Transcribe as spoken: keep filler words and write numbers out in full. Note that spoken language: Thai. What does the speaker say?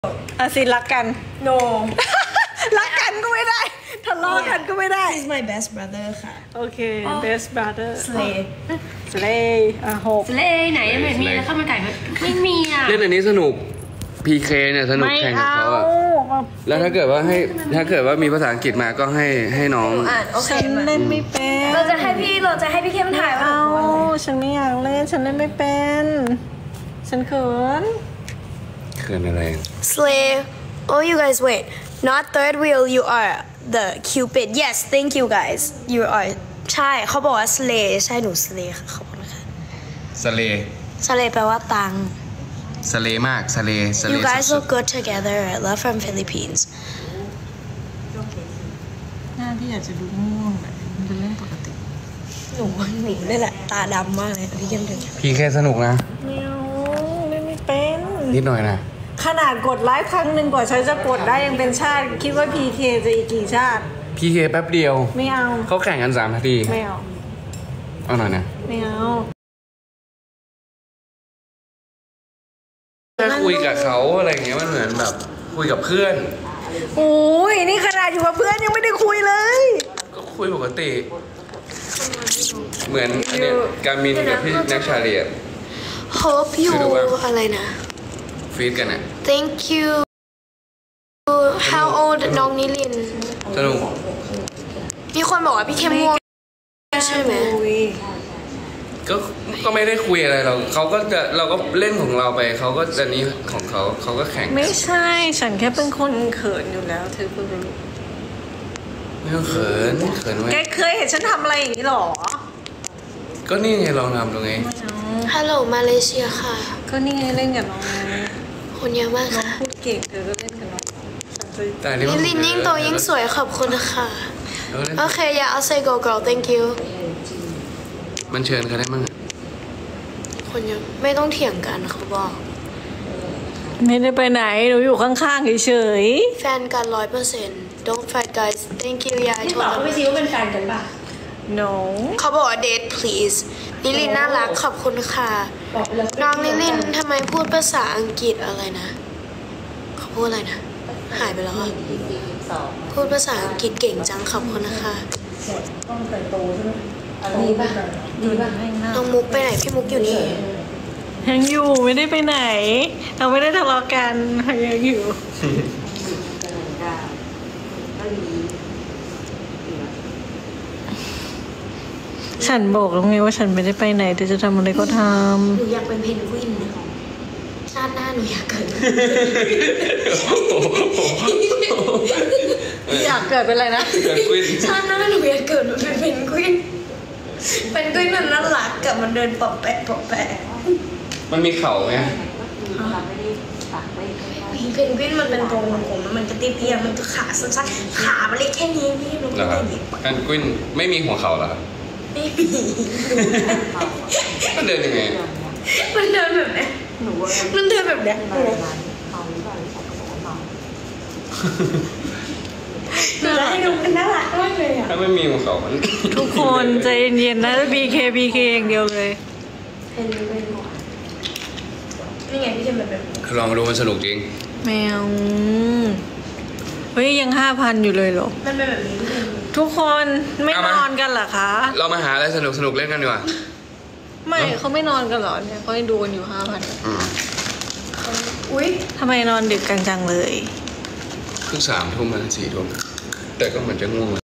อาซินรักกัน no รักกันก็ไม่ได้ทะเลาะกันก็ไม่ได้ he's my best brother ค่ะโอเค best brother slay slay อ่ะหก slay ไหนไม่มีแล้วข้าวมันไก่ไม่มีอ่ะเล่นอันนี้สนุก พี เค เนี่ยสนุกแข่งกับเขาอะแล้วถ้าเกิดว่าให้ถ้าเกิดว่ามีภาษาอังกฤษมาก็ให้ให้น้องอ่านโอเคฉันเล่นไม่เป็นเราจะให้พี่เราจะให้พี่เข้มถ่ายว่าเอาฉันไม่อยากเล่นฉันเล่นไม่เป็นฉันเขินเขินอะไร slay oh you guys wait not third wheel you are the cupid yes thank you guys you are ใช่เขาบอกว่า slay ใช่หนู slay ค่ะขอบคุณค่ะสเล slay แปลว่าตังสเลมากสเลสเล you guys look good together love from Philippines หน้าที่อยากจะดูง่วงแบบมันเป็นเรื่องปกติหนูว่าหนูนี่แหละตาดำมากเลยพี่เข้มถึงพี เค สนุกนะไม่เอาเล่นไม่เป็นนิดหน่อยนะขนาดกดไลฟ์ครั้งหนึ่งกว่าฉันจะกดได้ยังเป็นชาติคิดว่า พี เค จะอีกกี่ชาติพี เค แป๊บเดียวไม่เอาเขาแข่งกันสามนาทีไม่เอาเอาหน่อยนะไม่เอาถ้าคุยกับเขาอะไรอย่างเงี้ยมันเหมือนแบบคุยกับเพื่อนโอ้ยนี่ขนาดอยู่กับเพื่อนยังไม่ได้คุยเลยก็คุยปกติ เหมือนอันเนี้ยการมินกับพี่นักชาเลีย hope you อะไรนะฟีดกันอ่ะ thank you how old น้องนิลินสนุกมีคนบอกว่าพี่เข้มง่วงใช่ไหมก็ก็ไม่ได้คุยอะไรเราเขาก็จะเราก็เล่นของเราไปเขาก็จะนี้ของเขาเขาก็แข่งไม่ใช่ฉันแค่เป็นคนเขินอยู่แล้วเธอเพิ่งรู้ไม่ต้องเขินเขินไว้แกเคยเห็นฉันทำอะไรอย่างนี้หรอก็นี่ไงลองทำตรงนี้ฮัลโหลมาเลเซียค่ะก็นี่ไงเล่นกับน้องคนเยอะมากน้องค่ะพูดเก่งเธอก็เล่นกับน้องฉันจะแต่อันนี้นิมันลินยิ่งโตยิ่งสวยขอบคุณค่ะเออโอเคอย่าเอา say go girl thank you มันเชิญเขาได้มั้งคนเยอะไม่ต้องเถียงกันเขาบอกไม่ได้ไปไหนหนูอยู่ข้างๆเฉยแฟนกันร้อยเปอร์เซ็นต์ don't fight guys thank you ยายนี่โทบอกรเขาไปซิว่าเป็นแฟนกันป่ะๆ no เขาบอกว่า date please นิลินน่ารักขอบคุณค่ะบอกไปแล้วน้องนิลินทำไมพูดภาษาอังกฤษอะไรนะ เขาพูดอะไรนะ หายไปแล้วอ่ะ พูดภาษาอังกฤษเก่งจังขอบคุณนะคะดีป่ะดีป่ะน้องมุกไปไหนพี่มุกอยู่นี่ยังอยู่ไม่ได้ไปไหน เราไม่ได้ทะเลาะกันยังอยู่ ฉันบอกแล้วไงว่าฉันไม่ได้ไปไหนแต่จะทำอะไรก็ทหนูอยากเป็นเพนกวินนะชาติหน้าหนูอยากเกิดำอยากเกิดเป็นอะไรนะเกิดควินชาติหน้าหนูอยากเกิดมาเป็นเพนกวินเพนกวินมันน่ารักกับมันเดินปอบแปะปอบแปะมันมีเข่าไหมเพนกวินมันเป็นตัวผมมันจะเตี้ยๆมันจะขาสั้นๆขามันเล็กแค่นี้พี่หนูเหรอครับการควินไม่มีหัวเข่าเหรอครับไม่มีมันเดินยังไงมันเดินแบบเนี้ยมันเดินแบบเนี้ยหนูจะให้ดูมันน่ารักมากเลยอ่ะถ้าไม่มีหัวเข่ามันทุกคนใจเย็นๆนะ บี เค บี เค อย่างเดียวเลยเป็นเป็นนี่ไงพี่จะแบบแบบลองมาดูมันสนุกจริงแมวเฮ้ยยังห้าพันอยู่เลยเหรอมันเป็นแบบนี้พี่ทุกคนไม่เอานมาอนกันเหรอคะเรามาหาอะไรสนุกสนุกเล่นกันดีกว่าไม่เขาไม่นอนกันเหรอเนี่ยเขาให้ดูกันอยู่ห้าพันอืมอุ้ยทำไมนอนดึกกันจังเลยเพิ่งสามทุ่มมาสี่ทุ่มแต่ก็เหมือนจะง่วงเลย